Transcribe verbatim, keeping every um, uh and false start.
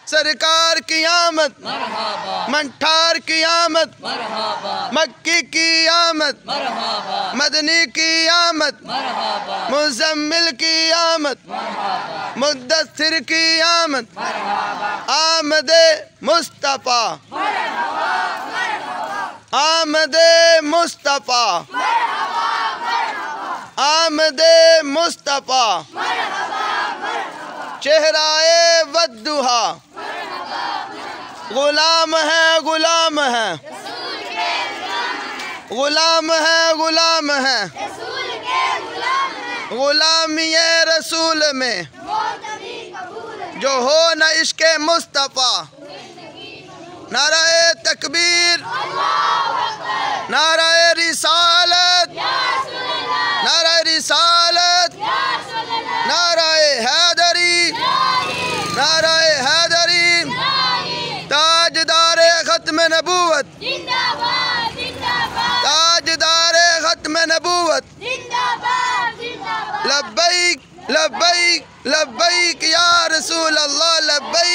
सरकार की आमद, मंठार की आमद, मक्की की आमद, मदनी की आमद, मुज़म्मिल की आमद, मुद्दस्सिर की आमद, आमदे मुस्तफ़ा, आमदे मुस्तफ़ा, आमदे मुस्तफ़ा, चेहराए वद्दुहा, गुलाम है गुलाम है, गुलाम है गुलाम है, गुलामी रसूल में जो हो न इश्क़े मुस्तफ़ा। नाराए तकबीर, नाराए रिसालत, नाराए रिसालत, नाराए हैदरी, नाराए हैदरी, ताजदारे खत्म नबूवत, ताजदारे खत्म नबूवत, लब्बैक लब्बैक लब्बैक या रसूल अल्लाह, लब्बैक।